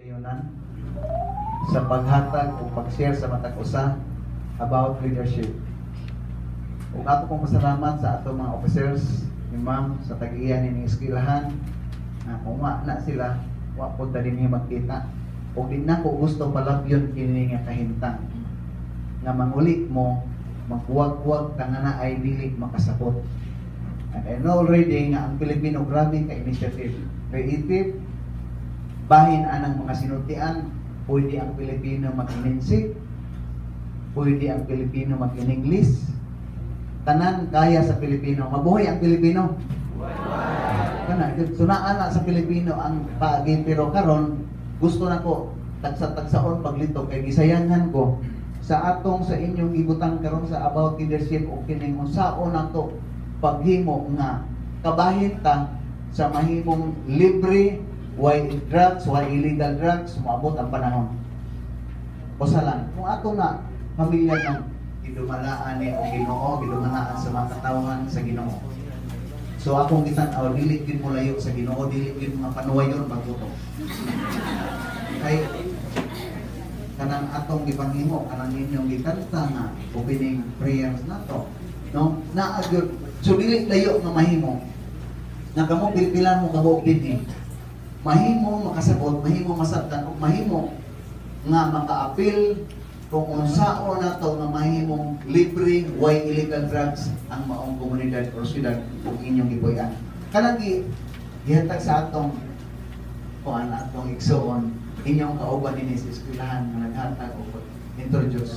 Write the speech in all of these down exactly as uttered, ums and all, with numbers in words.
Ayunan sa paghatag o pag-share sa matag usa about leadership. Ug ato kong pasalamat sa ato mga officers ni ma'am sa tag-iya ni eskwelahan na kung wa na sila wa pud ta dinhi magkita. Ug di na ko gusto palabyon kini nga kahimtang nga manguli mo magkuwag-kuwag ta nga na ay dili makasabot. And I know already nga ang Pilipino grabe ka initiative, creative, bahin anang mga sinultian. Pwede ang Pilipino mag-Inensik, pwede ang Pilipino mag-English, tanan kaya sa Pilipino. Mabuhay ang Pilipino. Kana, sunaan na sa Pilipino ang paagi, pero karon gusto na ko tagsa-tagsaon paglito kay gisayangan ko sa atong sa inyong ibutang karon sa about leadership o kining unsaon nato paghimo nga kabahin ta sa mahimong libre. Why drugs, why illegal drugs, maabot ang panahon. Usa lang, kung ato na pamilya ng gidumalaan ni o Ginoo, gidumalaan sa mga katawhan sa Ginoo. So akong gitan-aw, dili gid mo layo sa Ginoo, dili gid mga panuwayon magtuto. Kay kanang atong gipanghimo, kanang inyong gikanta nga opening prayers nato, no? Naa gyud, so dili layo nga mahimo. Nga kamo pilpilan mo kabuok dinhi. Mahimo makasabot, mahimo masabtan, ug mahimo nga maka-apil kung unsaon nato nga mahimong libre why illegal drugs ang maong komunidad o syudad ug inyong gipuy-an. Kanang gi gihatag sa atong kuan atong igsoon inyong kauban dinhi sa eskwelahan nga naghatag og introduce.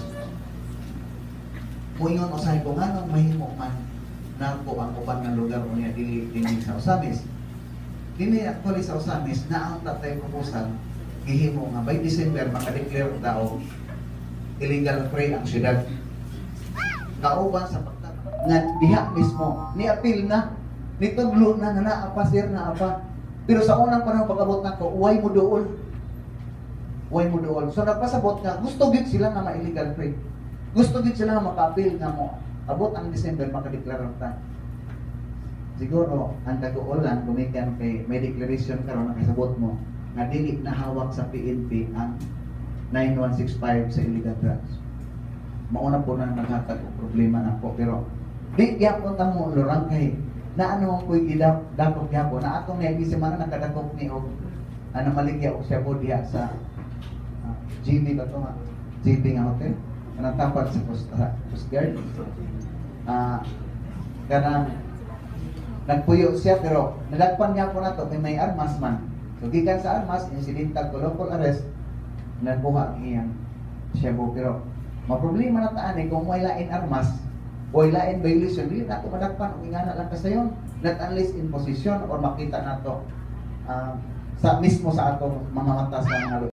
Moingon usahay ko nganong mahimo man narko ang uban nga lugar unya dili dinhi sa Osamis. Dini actually sa Osamis na ang tatay proposal gihimo nga by December makadeclare daw illegal free ang syudad. Kauban sa pagtata nga diha mismo ni apil na nitudlo na nga naa pa sir na apa. Pero sa unang panahon pag-abot nako way mo duol. Way mo duol. So nagpasabot nga gusto gid sila nga ma-illegal free. Gusto gid sila nga maka-apil nga mo abot ang December makadeclare ta. Siguro, ang taguulan, kumikan kay may declaration karon nakasabot mo nga dili na hawak sa P N P ang nine one six five sa illegal drugs. Mauna po na naghatag og problema nako, pero di gyapon ta mo lorang kay na ano ko gidap dakop gyapon na atong nay semana nakadakop ni og ano maligya og siya diha sa uh, G B ba to nga G B nga hotel kanang tapat sa Coast Coast Guard. Ah uh, kanang nagpuyo siya pero nalagpan niya po na to kay may armas man. So gikan sa armas, incidental to lawful arrest, nagbuha ang iyang shabu. Pero maproblema na taan eh kung may lain armas o lain violation, dili na ito madagpan o ingana lang kasayon. Not unless in position or makita na to uh, sa mismo sa atong mga mata sa mga